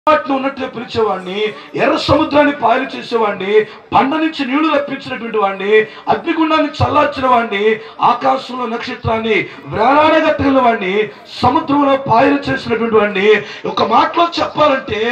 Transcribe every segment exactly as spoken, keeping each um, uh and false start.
వాటిని ఉన్నట్లే పిలిచేవాడిని, ఎర్ర సముద్రాన్ని పాయలు చేసేవాడిని, పండ నుంచి నీళ్లు రప్పించినటువంటి వాడిని, అగ్నిగుండాన్ని చల్లార్చిన వాడిని, ఆకాశంలో నక్షత్రాన్ని వేలాడగట్టగల వాడిని, సముద్రంలో పాయలు చేసినటువంటి వాడిని. ఒక మాటలో చెప్పాలంటే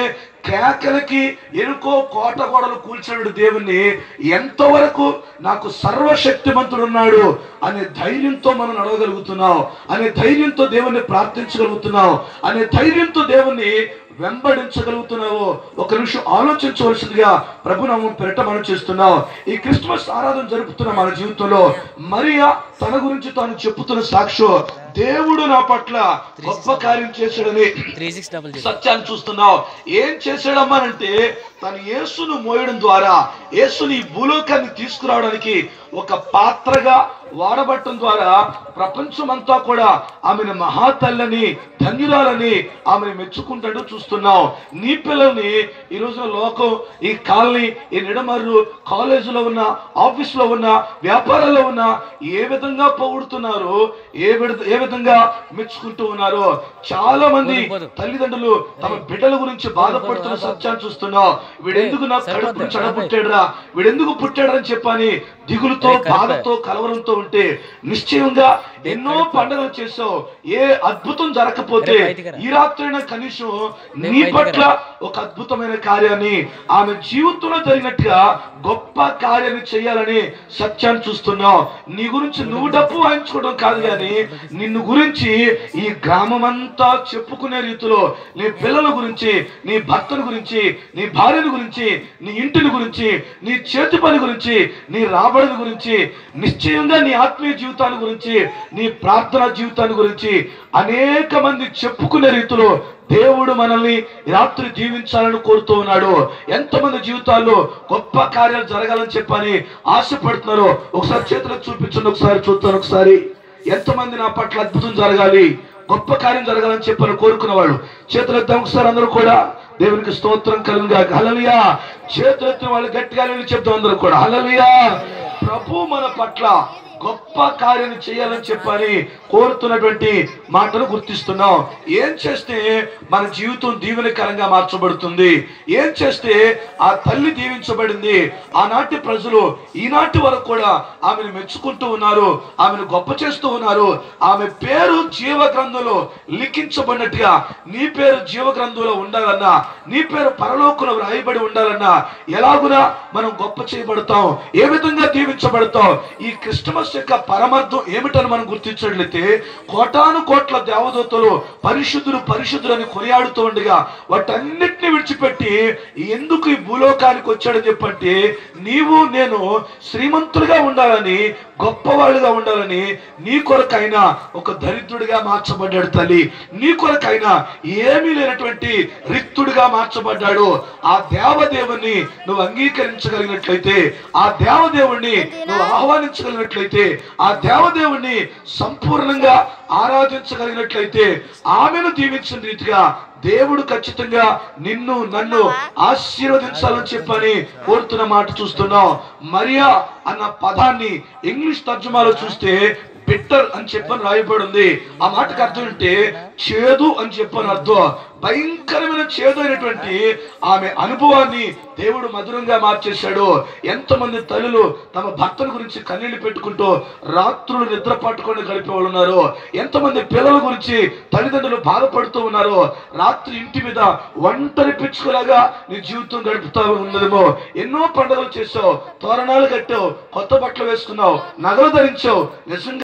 కేకలకి ఎనుకో కోట గోడలు కూల్చినటువంటి దేవుణ్ణి ఎంతవరకు నాకు సర్వశక్తిమంతుడు ఉన్నాడు అనే ధైర్యంతో మనం నడవగలుగుతున్నాం, అనే ధైర్యంతో దేవుణ్ణి ప్రార్థించగలుగుతున్నాం, అనే ధైర్యంతో దేవుణ్ణి వెంబడించగలుగుతున్నావో ఒక నిమిషం ఆలోచించవలసిందిగా ప్రభునామం పెరట మనం చేస్తున్నాం. ఈ క్రిస్మస్ ఆరాధన జరుపుతున్న మన జీవితంలో మరియా తన గురించి తాను చెప్పుతున్న సాక్ష్యం, దేవుడు నా పట్ల గొప్ప కార్యం చేశాడని సత్యాన్ని చూస్తున్నావు. ఏం చేశాడమ్మానంటే తను యేసును మోయడం ద్వారా, యేసుని భూలోకాన్ని తీసుకురావడానికి ఒక పాత్రగా వాడబట్టడం ద్వారా ప్రపంచమంతా కూడా ఆమెను మహాతల్లని, ధన్యురాలని ఆమెను మెచ్చుకుంటాడు చూస్తున్నావు. నీ పిల్లల్ని ఈ రోజున లోకం, ఈ కాలనీ, ఈ నిడమర్రు, కాలేజీలో ఉన్న, ఆఫీసులో ఉన్న, వ్యాపారాల్లో ఉన్న ఏ విధంగా పొగుడుతున్నారు, ఏ ఏ విధంగా మెచ్చుకుంటూ ఉన్నారు. చాలా మంది తల్లిదండ్రులు తమ బిడ్డల గురించి బాధపడుతున్న సత్యాన్ని చూస్తున్నావు. వీడెందుకు నా కడుపును చెడపుట్టాడురా, వీడెందుకు పుట్టాడని చెప్పని దిగులుతో, బాధతో, కలవరంతో ఉంటే నిశ్చయంగా ఎన్నో పండుగలు చేసావు, ఏ అద్భుతం జరగకపోతే ఈ రాత్రైనా కనీసం నీ పట్ల ఒక అద్భుతమైన కార్యాన్ని ఆమె జీవితంలో జరిగినట్టుగా గొప్ప కార్యాన్ని చేయాలని సత్యాన్ని చూస్తున్నావు. నీ గురించి నువ్వు డబ్బు వాయించుకోవడం కాదు, కానీ నిన్ను గురించి ఈ గ్రామం అంతా చెప్పుకునే రీతిలో నీ పిల్లల గురించి, నీ భర్తను గురించి, నీ భార్యను గురించి, నీ ఇంటిని గురించి, నీ చేతి పని గురించి, నీ రాబడిని గురించి, నిశ్చయంగా నీ ఆత్మీయ జీవితాన్ని గురించి, నీ ప్రార్థనా జీవితాన్ని గురించి అనేక మంది చెప్పుకునే రీతిలో దేవుడు మనల్ని రాత్రి జీవించాలని కోరుతూ ఉన్నాడు. ఎంతమంది జీవితాల్లో గొప్ప కార్యాలు జరగాలని చెప్పని ఆశపడుతున్నారు. ఒకసారి చేతులకు చూపించండి, ఒకసారి చూస్తాను. ఒకసారి ఎంతమంది నా పట్ల అద్భుతం జరగాలి, గొప్ప కార్యం జరగాలని చెప్పని కోరుకున్న వాళ్ళు చేతులెత్తాం. ఒకసారి అందరూ కూడా దేవునికి స్తోత్రం కలుగుగా. హల్లెలూయా. చేతులెత్తిన వాళ్ళు గట్టిగా చెప్తాం అందరూ కూడా హల్లెలూయా. ప్రభు మన పట్ల గొప్ప కార్యం చేయాలని చెప్పని కోరుతున్నటువంటి మాటను గుర్తిస్తున్నాం. ఏం చేస్తే మన జీవితం దీవెనకరంగా మార్చబడుతుంది, ఏం చేస్తే ఆ తల్లి దీవించబడింది. ఆనాటి ప్రజలు ఈనాటి వరకు కూడా ఆమెను మెచ్చుకుంటూ ఉన్నారు, ఆమెను గొప్ప చేస్తూ ఉన్నారు. ఆమె పేరు జీవ గ్రంథంలో లిఖించబడినట్టుగా నీ పేరు జీవ గ్రంథంలో ఉండాలన్నా, నీ పేరు పరలోకంలో రాయబడి ఉండాలన్నా ఎలాగునా మనం గొప్ప చేయబడతాం, ఏ విధంగా దీవించబడతాం. ఈ క్రిస్టమస్ యొక్క పరమార్థం ఏమిటని మనం గుర్తించినట్లయితే కోటాను కోట్ల దేవదూతలు పరిశుద్ధులు పరిశుద్ధులు అని కొనియాడుతూ ఉండగా వాటన్నిటిని విడిచిపెట్టి ఎందుకు ఈ భూలోకానికి వచ్చాడని చెప్పంటే నీవు నేను శ్రీమంతులుగా ఉండాలని, గొప్పవాళ్ళుగా ఉండాలని నీ కొరకైనా ఒక దరిద్రుడిగా మార్చబడ్డాడు తల్లి. నీ కొరకైనా ఏమీ లేనటువంటి రిక్తుడిగా మార్చబడ్డాడు. ఆ దేవదేవుని నువ్వు అంగీకరించగలిగినట్లయితే, ఆ దేవదేవుణ్ణి నువ్వు ఆహ్వానించగలిగినట్లయితే, ఆ దేవదేవుణ్ణి సంపూర్ణంగా ఆరాధించగలిగినట్లయితే, ఆమెను దీవించిన రీతిగా దేవుడు ఖచ్చితంగా నిన్ను నన్ను ఆశీర్వదించాలని చెప్పని కోరుతున్న మాట చూస్తున్నాం. మరియా అన్న పదాన్ని ఇంగ్లీష్ తర్జుమాలో చూస్తే బిట్టర్ అని చెప్పని రాయబడి ఉంది. ఆ మాటకు అర్థం అంటే చేదు అని చెప్పని అర్థం. భయంకరమైన చేదు అయినటువంటి ఆమె అనుభవాన్ని దేవుడు మధురంగా మార్చేశాడు. ఎంతమంది తల్లులు తమ భర్తల గురించి కన్నీళ్లు పెట్టుకుంటూ రాత్రులు నిద్ర పట్టుకొని గడిపే వాళ్ళు ఉన్నారు. ఎంతమంది పిల్లల గురించి తల్లిదండ్రులు బాధపడుతూ ఉన్నారు. రాత్రి ఇంటి మీద ఒంటరి పిచ్చుకలాగా నీ జీవితం గడుపుతా ఉన్నదేమో. ఎన్నో పండుగలు చేసావు, తోరణాలు కట్టావు, కొత్త బట్టలు వేసుకున్నావు, నగలు ధరించావు. నిజంగా